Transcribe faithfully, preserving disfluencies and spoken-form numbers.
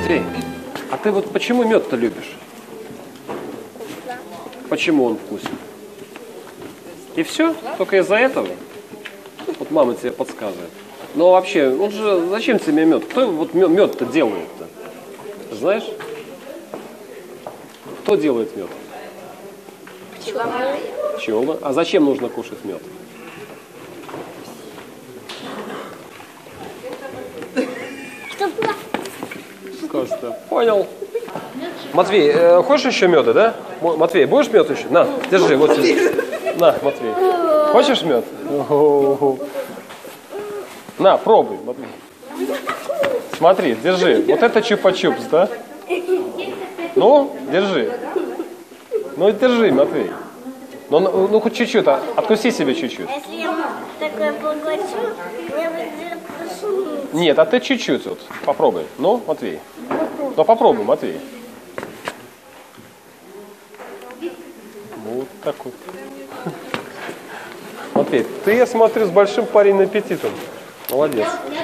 Матвей, а ты вот почему мед-то любишь? Почему он вкусен? И все? Только из-за этого? Вот мама тебе подсказывает. Но вообще, он же, зачем тебе мед? Кто вот мед-то делает-то? Знаешь? Кто делает мед? Пчелы. Пчелы. А зачем нужно кушать мед? Коста, понял. Матвей, э, хочешь еще меда, да? М- Матвей, будешь мед еще? На, держи, вот здесь. На, Матвей. Хочешь мед? О-о-о. На, пробуй, Матвей. Смотри, держи. Вот это чупа-чупс, да? Ну, держи. Ну, держи, Матвей. Ну, ну, ну хоть чуть-чуть, а, откуси себе чуть-чуть. Если я такое поглощу, мне будет тошнить. Нет, а ты чуть-чуть вот. Попробуй. Ну, Матвей. Ну, попробуй, Матвей. Вот такой. Матвей, ты, я смотрю, с большим парень аппетитом. Молодец.